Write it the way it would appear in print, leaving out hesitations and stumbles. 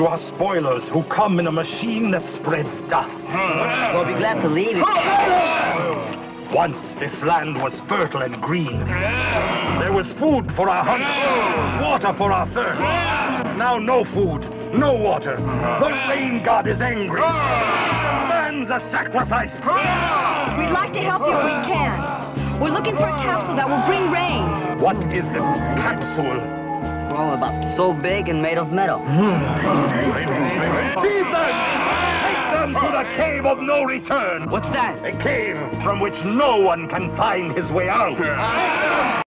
You are spoilers who come in a machine that spreads dust. We'll be glad to leave it. Once this land was fertile and green. There was food for our hunger, water for our thirst. Now no food, no water. The rain god is angry. Demands a sacrifice. We'd like to help you if we can. We're looking for a capsule that will bring rain. What is this capsule? Well, about so big and made of metal. Seize them! Take them to the cave of no return! What's that? A cave from which no one can find his way out.